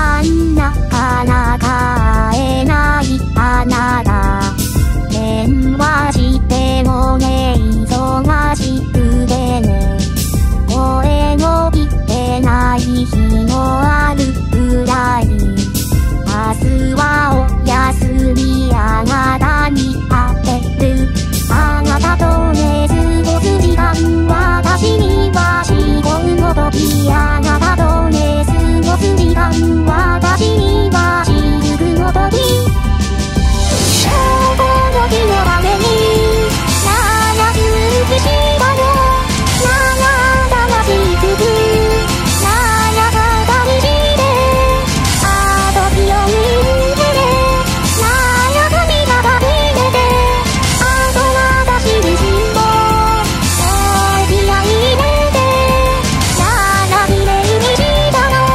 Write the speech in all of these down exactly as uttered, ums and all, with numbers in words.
間なかなか会えないあなた、電話してもね忙しくてね、声も聞けない日もあるくらい、明日はお休みあなたに会ってる、あなたとね過ごす時間私には至高の時、あなたとね過ごす時間私には至福の時、今日この日のために長くしたの、長々しくく長かった道であと気を見てね、長く見ただけであと私自身もそう気合い入れて長くねにしたの。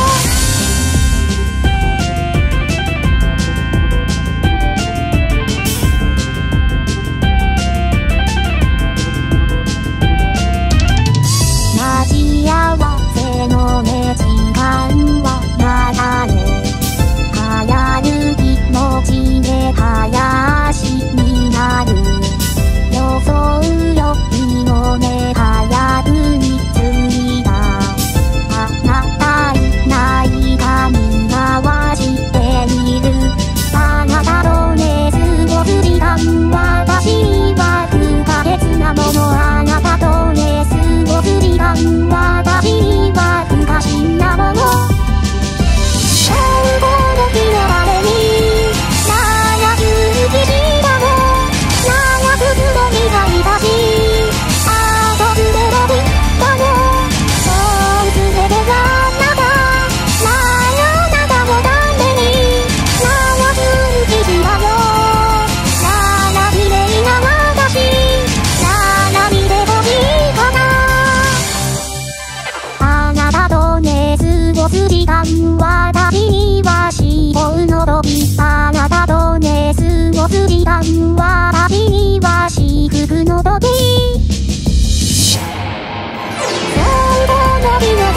待ち合わせのね時間はまだね、早る気持ちで早足になる、予想よりもね早くに着いた、あなたいないか見回してみる、あなたとね過ごす時間私には不可欠なもの、あなたとね過ごす時間私には不可侵なもの、今日この日のために長くしたの、長くつぼみがいたしあとすべてぶったの、そうすべてがあなた、あなたのために長くしたよ、長きれいな私長見てほしいかな、あなたとね過ごす時間私には至高の時、あなたとね過ごす時間私には至福の時、今日この日の